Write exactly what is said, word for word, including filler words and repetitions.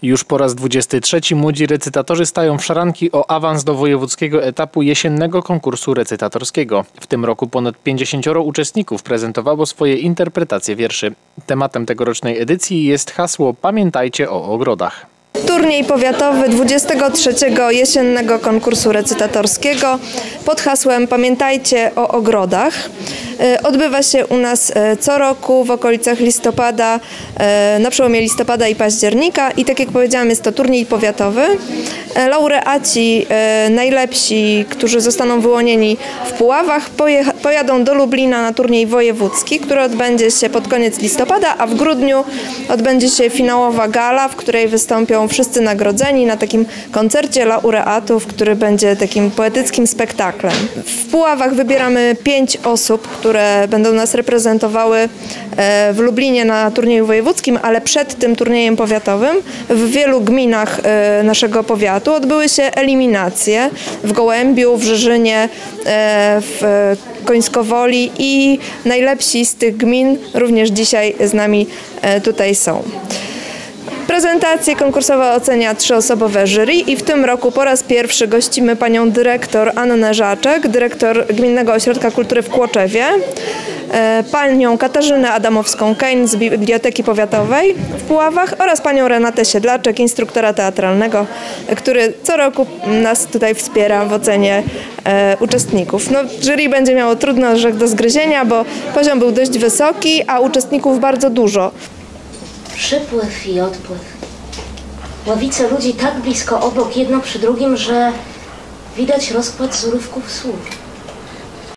Już po raz dwudziesty trzeci młodzi recytatorzy stają w szranki o awans do wojewódzkiego etapu jesiennego konkursu recytatorskiego. W tym roku ponad pięćdziesięcioro uczestników prezentowało swoje interpretacje wierszy. Tematem tegorocznej edycji jest hasło „Pamiętajcie o ogrodach”. Turniej powiatowy dwudziestego trzeciego jesiennego konkursu recytatorskiego pod hasłem „Pamiętajcie o ogrodach” odbywa się u nas co roku w okolicach listopada, na przełomie listopada i października i tak jak powiedziałam, jest to turniej powiatowy. Laureaci najlepsi, którzy zostaną wyłonieni w Puławach, pojadą do Lublina na turniej wojewódzki, który odbędzie się pod koniec listopada, a w grudniu odbędzie się finałowa gala, w której wystąpią wszyscy nagrodzeni na takim koncercie laureatów, który będzie takim poetyckim spektaklem. W Puławach wybieramy pięć osób, które będą nas reprezentowały w Lublinie na turnieju wojewódzkim, ale przed tym turniejem powiatowym w wielu gminach naszego powiatu odbyły się eliminacje w Gołębiu, w Żyżynie, w Końskowoli i najlepsi z tych gmin również dzisiaj z nami tutaj są. Prezentacje konkursowe ocenia trzyosobowe jury i w tym roku po raz pierwszy gościmy panią dyrektor Annę Żaczek, dyrektor Gminnego Ośrodka Kultury w Kłoczewie, panią Katarzynę Adamowską-Kejn z Biblioteki Powiatowej w Puławach oraz panią Renatę Siedlaczek, instruktora teatralnego, który co roku nas tutaj wspiera w ocenie e, uczestników. No, jury będzie miało trudny orzech do zgryzienia, bo poziom był dość wysoki, a uczestników bardzo dużo. Przypływ i odpływ. Ławice ludzi tak blisko obok, jedno przy drugim, że widać rozkład z urywków słów.